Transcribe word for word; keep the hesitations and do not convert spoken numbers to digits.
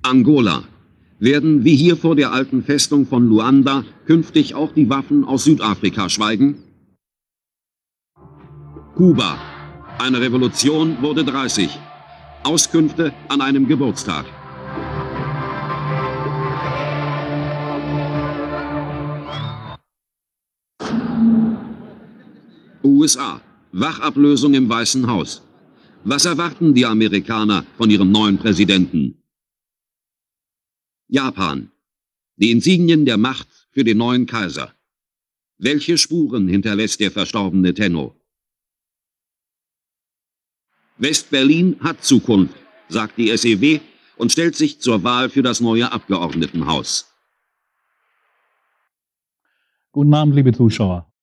Angola. Werden wie hier vor der alten Festung von Luanda künftig auch die Waffen aus Südafrika schweigen? Kuba. Eine Revolution wurde dreißig. Auskünfte an einem Geburtstag. U S A. Wachablösung im Weißen Haus. Was erwarten die Amerikaner von ihrem neuen Präsidenten? Japan. Die Insignien der Macht für den neuen Kaiser. Welche Spuren hinterlässt der verstorbene Tenno? West-Berlin hat Zukunft, sagt die S E W und stellt sich zur Wahl für das neue Abgeordnetenhaus. Guten Abend, liebe Zuschauer.